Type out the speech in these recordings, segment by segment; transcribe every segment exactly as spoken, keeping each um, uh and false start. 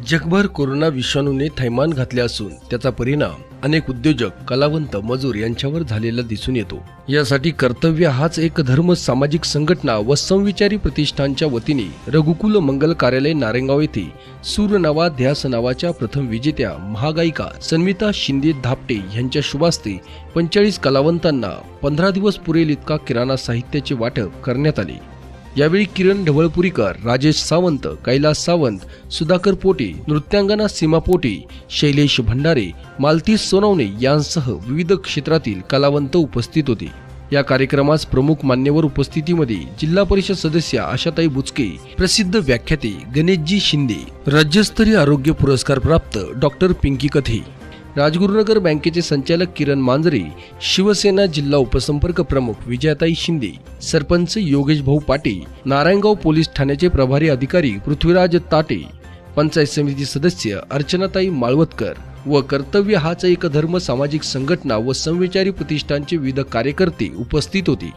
जगभर कोरोना विषाणूने थैमान घातले असून त्याचा परिणाम अनेक उद्योजक, कलावंत, मजूर यांच्यावर झालेला दिसून येतो। यासाठी कर्तव्य हाच एक धर्म सामाजिक संघटना व समविचारी प्रतिष्ठानच्या वतीने रघुकुल मंगल कार्यालय नारायणगाव येथे सूरनवा ध्यास नावाच्या प्रथम विजेत्या महागायिका सन्मिता शिंदे धापटे यांच्या शुभास्ते पंचेचाळीस कलावंतांना पंधरा दिवस पुरेल इतका किराणा साहित्याचे वाटप करण्यात आले। यावेळी किरण ढवळपुरीकर, राजेश सावंत, कैलास सावंत, सुधाकर पोटे, नृत्यांगना सीमा पोटे, शैलेश भंडारे, मालती सोनवणे यांसह विविध क्षेत्रातील कलावंत उपस्थित होते। या कार्यक्रमास प्रमुख मान्यवर उपस्थितीमध्ये जिल्हा परिषद सदस्य आशाताई बुचके, प्रसिद्ध व्याख्याते गणेशजी शिंदे, राज्यस्तरीय आरोग्य पुरस्कार प्राप्त डॉक्टर पिंकी कथे, राजगुरुनगर बँकेचे संचालक किरण मांजरे, शिवसेना जिल्हा उपसंपर्क प्रमुख विजयाताई शिंदे, सरपंच योगेश भाऊ पाटे, नारायणगाव पोलीस ठाण्याचे प्रभारी अधिकारी पृथ्वीराज ताटे, पंचायत समिती सदस्य अर्चनाताई माळवतकर व कर्तव्य हाच एक धर्म सामाजिक संघटना व समविचारी प्रतिष्ठानचे विविध कार्यकर्ते उपस्थित होते।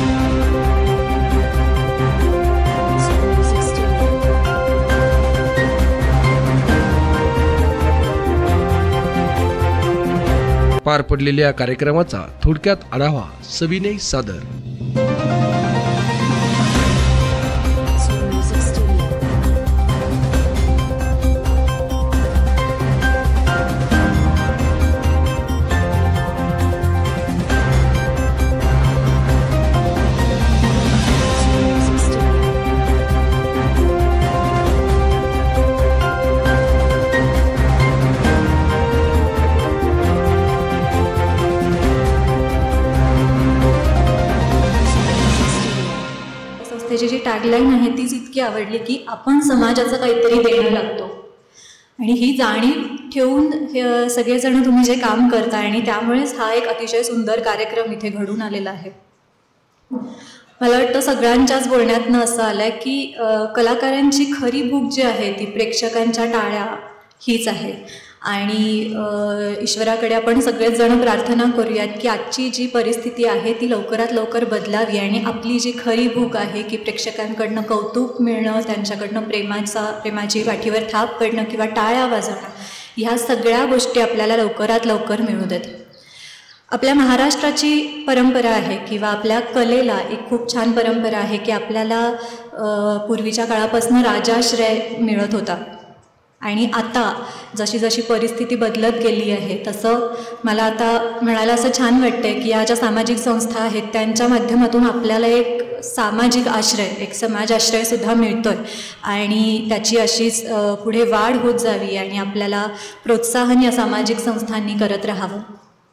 पार पडलेल्या या कार्यक्रमाचा थोडक्यात आढावा सविनय सादर। त्याची जी टॅगलाईन आहे तीच इतकी आवडली की आपण समाजाचं काहीतरी देणं लागतो आणि ही जाणीव ठेवून हे सगळेजण तुम्ही जे काम करता आणि त्यामुळेच हा एक अतिशय सुंदर कार्यक्रम इथे घडून आलेला आहे। मला वाटतं सगळ्यांच्याच बोलण्यातनं असं आलं आहे की कलाकारांची खरी भूक जी आहे ती प्रेक्षकांच्या टाळ्या हीच आहे आणि ईश्वराकडे आपण सगळेच जण प्रार्थना करूयात की आजची जी परिस्थिती आहे ती लवकरात लवकर बदलावी आणि आपली जी खरी भूक आहे की प्रेक्षकांकडनं कौतुक मिळणं, त्यांच्याकडनं प्रेमाचा प्रेमाची पाठीवर थाप पडणं किंवा टाळ्या वाजवणं, ह्या सगळ्या गोष्टी आपल्याला लवकरात लवकर मिळू देत। आपल्या महाराष्ट्राची परंपरा आहे किंवा आपल्या कलेला एक खूप छान परंपरा आहे की आपल्याला पूर्वीच्या काळापासून राजाश्रय मिळत होता आणि आता जशी जशी परिस्थिती बदलत गेली आहे तसं मला आता म्हणायला असं छान वाटतंय की या ज्या सामाजिक संस्था आहेत त्यांच्या माध्यमातून आपल्याला एक सामाजिक आश्रय, एक समाज आश्रयसुद्धा मिळतोय आणि त्याची अशीच पुढे वाढ होत जावी आणि आपल्याला प्रोत्साहन या सामाजिक संस्थांनी करत राहावं।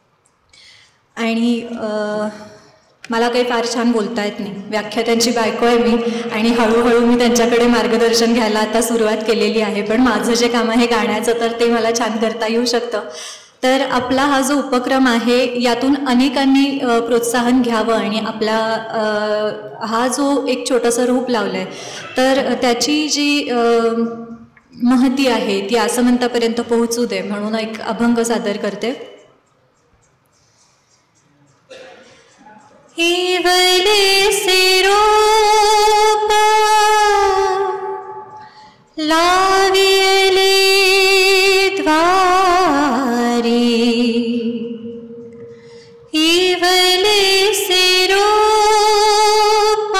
आणि मला काही फार छान बोलता येत नाही, व्याख्यात्यांची बायको आहे मी आणि हळूहळू मी त्यांच्याकडे मार्गदर्शन घ्यायला आता सुरुवात केलेली आहे, पण माझं जे काम आहे गाण्याचं तर ते मला छान करता येऊ शकतं। तर आपला हा जो उपक्रम आहे यातून अनेकांनी प्रोत्साहन घ्यावं आणि आपला हा जो एक छोटंसं रूप लावलं आहे तर त्याची जी महती आहे ती आसमंतापर्यंत पोहोचू दे म्हणून एक अभंग सादर करते। इवले से रूप लावियले द्वारी, इवले से रूप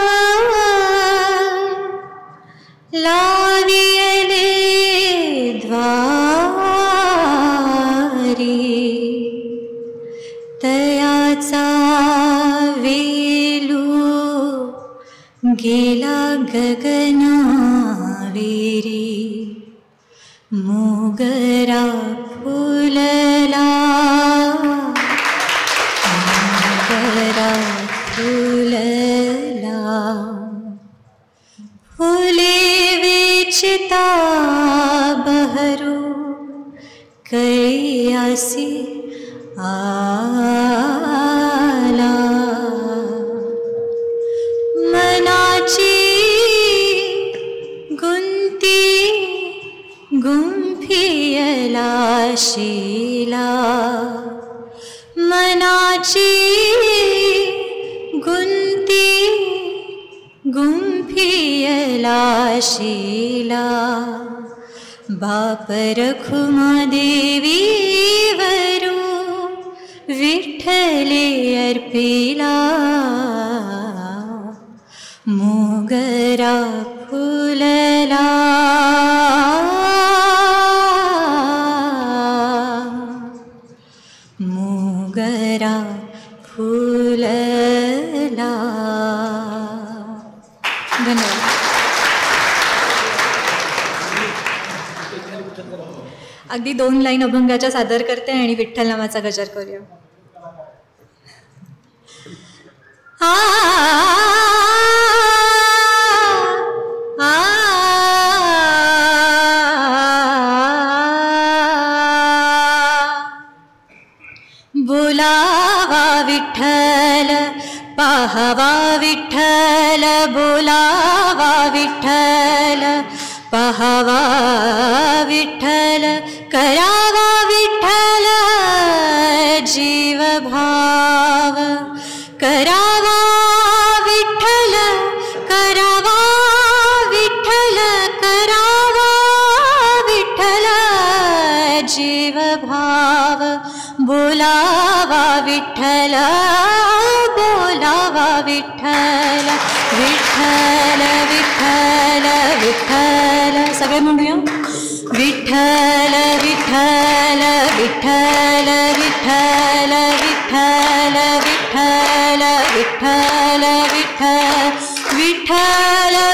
लावियले द्वारी, तयाचा गेला गगनावेरी, मोगरा फुलला, मोगरा फुलला, फुले वेचता बहरू कैयासी आला, मनाची गुंती गुंफियला शिला, मनाची गुंती गुंफियला शिला, बाप रखुमा देवी वरू विठ्ठले अर्पिला मोगरा फुलला मोगरा फुलला. धन्यवाद. अगदी दोन लाईन अभंगाच्या सादर करते आणि विठ्ठल नामाचा गजर करूया. आ आ बोलावा विठ्ठल पाहावा विठ्ठल बोलावा विठ्ठल पाहावा विठ्ठल करावा विठ्ठल जीव भाव करावा विठ्ठल करावा विठ्ठल करावा विठ्ठल जीव भाव बोलावा विठ्ठल बोलावा विठ्ठल विठ्ठल विठ्ठल विठ्ठल सगळे म्हणूया. विठ्ठल विठ्ठल विठ्ठल विठ्ठल विठ्ठल विठ्ठल विठ्ठल विठ्ठल विठ्ठल